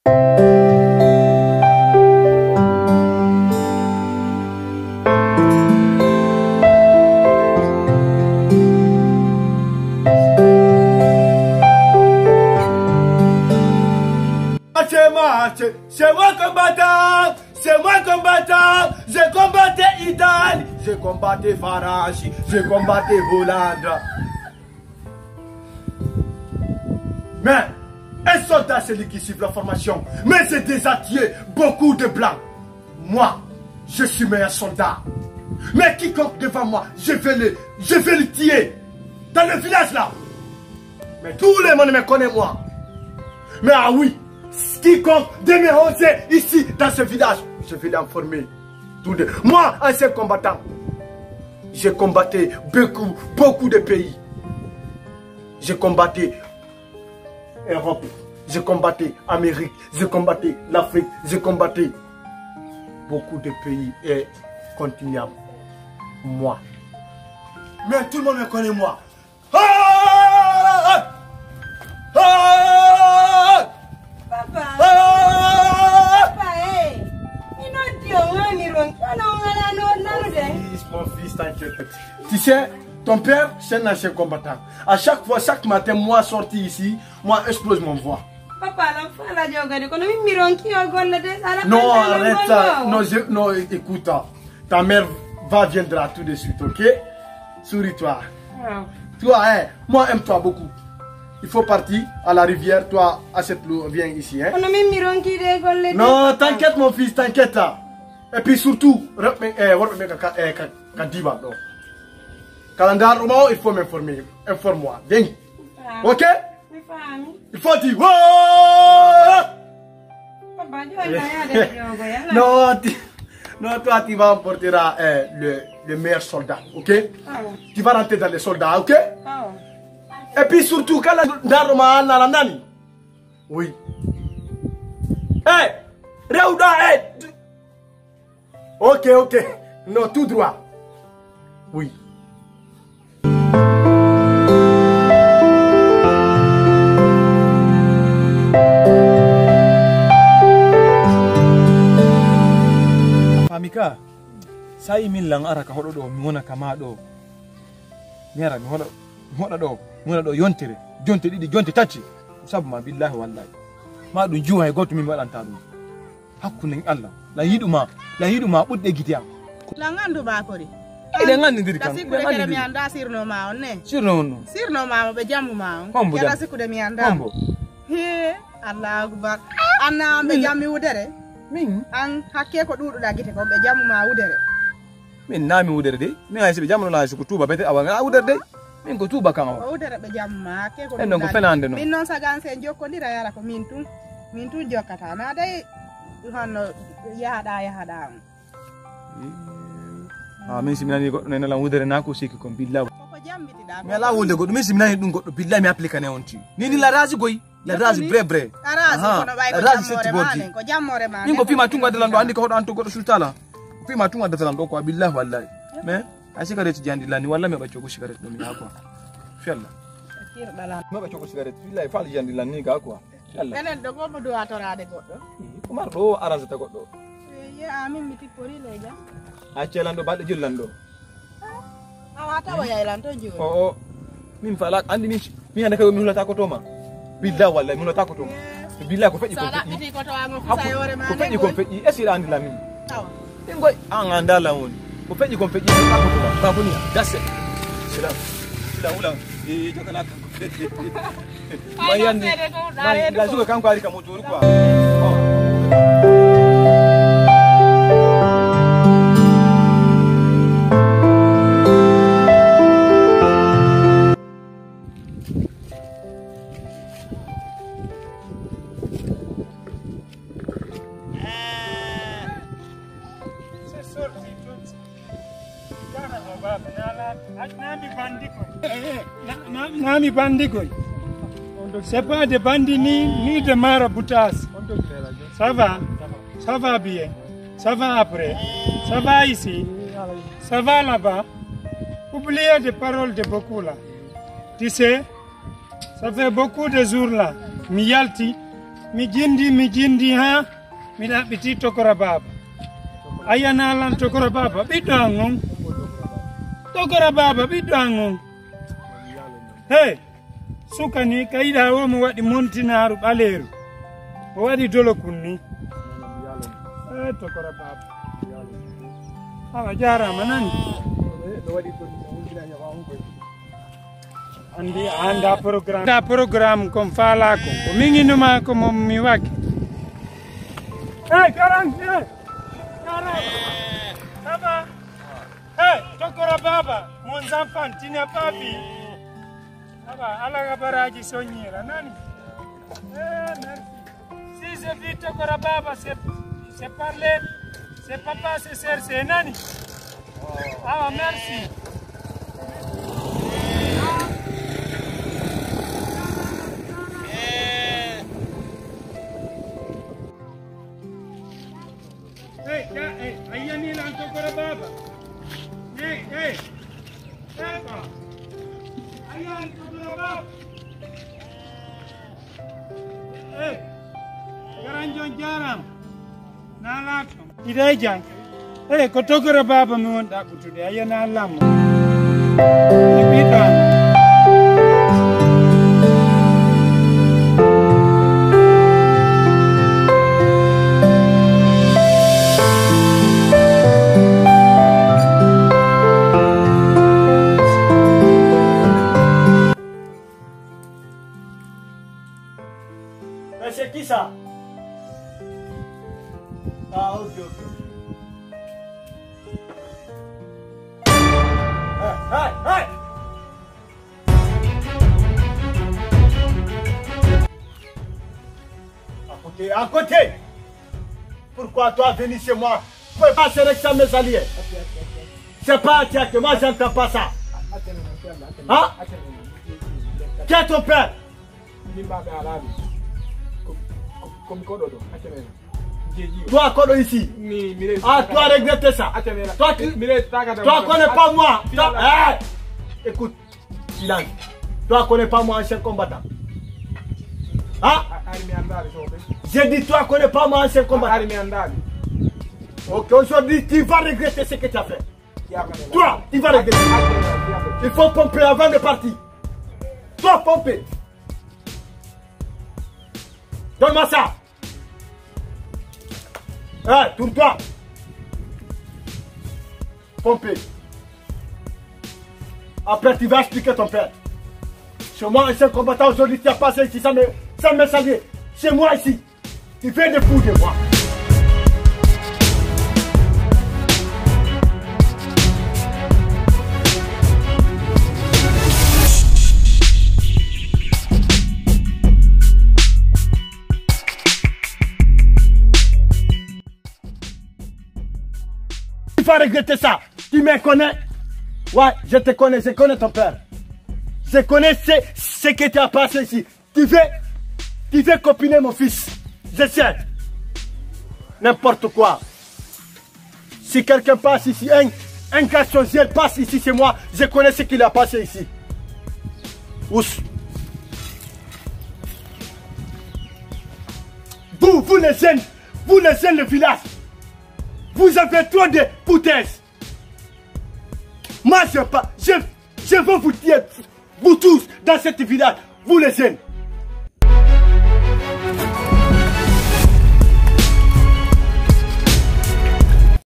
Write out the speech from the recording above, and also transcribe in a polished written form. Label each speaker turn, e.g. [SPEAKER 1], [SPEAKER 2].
[SPEAKER 1] C'est moi combattant, c'est moi combattant. J'ai combattu Italie, j'ai combattu Farachi, j'ai combattu Hollande. Mais un soldat, c'est lui qui suit la formation. Mais c'est des attiers, beaucoup de blancs. Moi, je suis meilleur soldat. Mais quiconque devant moi, je vais le tuer. Dans le village là. Mais tout le monde me connaît moi. Mais ah oui. Quiconque de mes rosiers ici dans ce village, je vais l'informer. Moi, ancien combattant, j'ai combattu beaucoup de pays. J'ai combattu Europe, j'ai combattu Amérique, j'ai combattu l'Afrique, j'ai combattu beaucoup de pays et continent. Moi. Mais tout le monde me connaît moi. Mon fils, t'inquiète. Tu sais, ton père, c'est un ancien combattant. À chaque fois, chaque matin, moi sorti ici, moi explose mon voix.
[SPEAKER 2] Papa, l'enfant là,
[SPEAKER 1] non, arrête ça. Non, écoute, ta mère viendra tout de suite, ok? Souris-toi. Toi, hein, moi, aime-toi beaucoup. Il faut partir à la rivière, toi, achète l'eau, viens ici, hein? Non, t'inquiète, mon fils, t'inquiète là. Et puis surtout, calendar, il faut m'informer. Informe-moi. Viens. Ok? Il faut dire. Non, toi, tu vas emporter le meilleur soldat. Ok? Tu vas rentrer dans les soldats. Ok? Et puis surtout, calendar, oui. Hé! Reuda, hé! Ok. Non, tout droit. Oui.
[SPEAKER 3] Famika, sai min lang ara ka hodo do mi wona kama do. Mera mi hoda do yontere. Jonte didi, jonte tati. Sabu ma billahi wallahi. Ma dum juwa e goto min wadanta dum. Hakkunen Allah. La hiduma budde gitiya.
[SPEAKER 2] La ngandu ba ko ri.
[SPEAKER 3] Ide ngandi diri kan.
[SPEAKER 2] Kasi kude kere mi anda sirno ma on ne. Sirno ma be jamu ma on. Kala sikude mi anda.
[SPEAKER 3] Kombo.
[SPEAKER 2] He Allah akbar. Anna be jammi wudere.
[SPEAKER 3] Min
[SPEAKER 2] an hakke ko dudu da gite ko be jamu ma wudere.
[SPEAKER 3] Min nami wudere de. Min ay sibe jamu la siku tuba bete awanga wudere de. Min ko tuba kan o.
[SPEAKER 2] Wudere be jamu ma hakke ko.
[SPEAKER 3] En ko fenande no.
[SPEAKER 2] Min non sagan sen jokko ndira yara ko min tun jokkata na dai hanno yahada
[SPEAKER 3] min simnani goddo nena la wudere na ko siki kon billahi
[SPEAKER 2] ko jambiti da
[SPEAKER 3] mi ala wulde goddo min simnani dum goddo billahi mi applique ne onti ni la razi goy la razi bre
[SPEAKER 2] arazi kono bay ko jammore ko jammore ma
[SPEAKER 3] min ko fima tunga dalan do andi ko hodo anto goddo sultala fima tunga dalan do ko billahi wallahi mais a cigarette jandi lani walla me bacco ko cigarette do mi ha ko fella
[SPEAKER 2] kir dalan
[SPEAKER 3] me bacco ko cigarette billahi fal jandi lani ga ko yalla
[SPEAKER 2] enen do gomo do atorade goddo
[SPEAKER 3] kumar do arrange ta goddo
[SPEAKER 2] amin mi tippori lega
[SPEAKER 3] a celando balde jillando
[SPEAKER 2] awata wa yailanto juro
[SPEAKER 3] o min fala andi min anda kay mi hulata ko to ma billahi wallahi mi hulata ko to billahi ko feji ko
[SPEAKER 2] feji ko to ango fusa yore ma
[SPEAKER 3] ko feji ko feji esira andi la min taw ngoy an anda la won ko feji ko feji ko to ba ko ni dasse sila ula jokana kan ko feji mayandi la zuga kan ko ari ka mo jori quoi
[SPEAKER 4] Nami bandikoy. C'est pas de bandits ni de maraboutas. Ça va bien. Ça va après. Ça va ici. Ça va là-bas. Oubliez des paroles de beaucoup là. Tu sais, ça fait beaucoup de jours là. Miyalti, mi jindi ha mi ɗaɓɓiti tokora baba ayana lan tokora baba ɓiɗɗo an on tokora baba ɓiɗɗo an on hey suka ni kayiɗa o mo waɗi montinaru ɓaleeru o waɗi dolo kunni tokora baba awa jarama nani andi anda programme comme fala ko minginuma ko mo mi waki garang garang ça va tokora baba mon enfant tu n'as pas vu ça va ala gabaraji soñira nani merci si je vis tokora baba c'est parler c'est papa c'est chercher nani ah merci ayani lan tokora baba baba ayani tokora baba garanjon jaram nalato idai jang ko tokora baba mi won ɗaɓɓutude ayana lammo e ɓiɗɗo
[SPEAKER 1] c'est qui ça? Ah, ok. Hey! À côté! Pourquoi toi venir chez moi? Tu peux pas sélectionner mes alliés. C'est pas attaqué, moi j'entends pas ça. Hein? Qui est ton père? Toi, Kodo ici. Ah, toi, regretter ça. Toi, connais pas moi. Écoute, silence. Toi, connais pas moi, ancien combattant. Hein? J'ai dit, toi, connais pas moi, ancien combattant. Ok, aujourd'hui, tu vas regretter ce que tu as fait. Toi, tu vas regretter. Il faut pomper avant de partir. Toi, pomper. Donne-moi ça. Tourne-toi. Pomper. Après, tu vas expliquer ton père. Chez moi, un seul combattant aujourd'hui, tu as passé ici sans me saluer. Chez moi ici. Tu fais des fous de moi. Tu vas regretter ça. Tu me connais? Ouais, je te connais, je connais ton père. Je connais ce que tu as passé ici. Tu veux copiner mon fils. Je sais. N'importe quoi. Si quelqu'un passe ici, un garçon passe ici chez moi, je connais ce qu'il a passé ici. Ous. Vous les jeunes, le village. Vous avez trop de foutaises. Moi, je veux vous dire, vous tous, dans cette village, vous les jeunes.